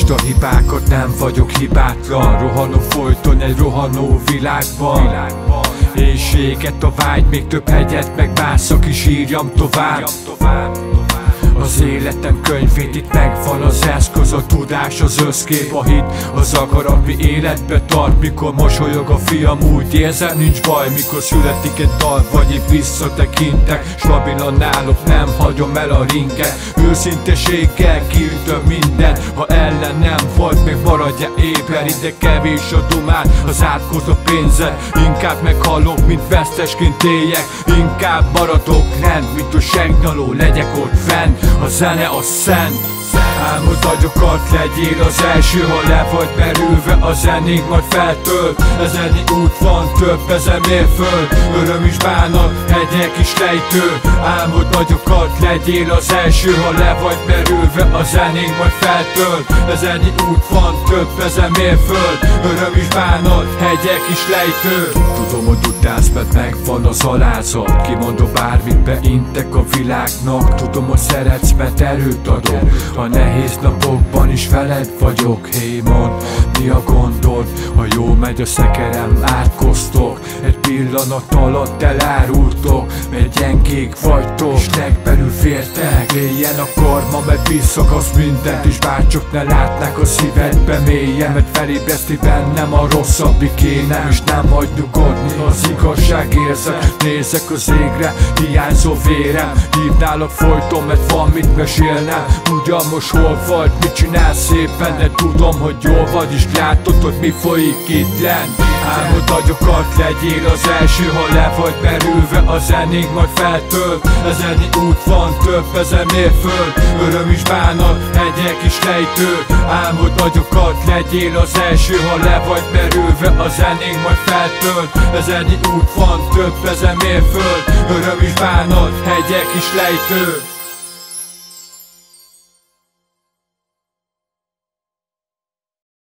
Lásd a hibákat, nem vagyok hibátlan. Rohanok folyton egy rohanó világban. Éjséget a vágy, még több hegyet megmászok és írjam tovább. Az életem könyvét, itt megvan az eszköz, a tudás, az összkép, a hit, az akarat, mi életbe tart. Mikor mosolyog a fiam, úgy érzem, nincs baj. Mikor születik egy dal, vagy épp visszatekintek, stabilan állok, nem hagyom el a ringet. Őszinteséggel kiütöm minden, ha ellenem volt, még maradja éber. Ide kevés a dumát, az átkozott pénzed. Inkább meghalok, mint vesztesként éljek. Inkább maradok rend, mint a segnyaló, legyek ott fenn. A zene a szent. Álmod agyokat, legyél az első, ha le vagy merülve a zenénk majd feltölt. Ezernyi út van, több ezer mérföld, öröm is bánat, hegyek is lejtő. Álmod agyokat, legyél az első, ha le vagy merülve a zenénk majd feltölt. Ezernyi út van, több ezer mérföld, öröm is bánat, hegyek is lejtő. Tudom, hogy utálsz, mert megvan az alázat. Kimondom bármit, beintek a világnak. Tudom, hogy szeretsz, mert erőt adok. A nehéz napokban is veled vagyok. Hé, mondd, mi a gondod? Ha jó megy a szekerem, átkoztok. Egy pillanat alatt elárultok, mert gyengék vagytok, s legbelül fértek. Éljen a karma, mert visszakasz mindent, és bárcsak ne látnák a szívedbe mélyen. Mert felébreszti bennem a rosszabbik kéne, és nem hagy nyugodni az igazság érzek. Nézek az égre, hiányzó vérem. Hívnálak folyton, mert van mit mesélnem. Ugyan most hol vagy, mit csinálsz szépen, de tudom, hogy jól vagy, és látod, hogy mi folyik itt lent. Álmod agyokat, legyél az első, ha le vagy merülve a zenénk majd feltölt. Ezernyi út van, több ezer mérföld, öröm is bánat, hegyek is lejtő. Álmod agyokat, legyél az első, ha le vagy merülve a zenénk majd feltölt. Ezernyi út van, több ezer mérföld, öröm is bánat, hegyek is lejtő.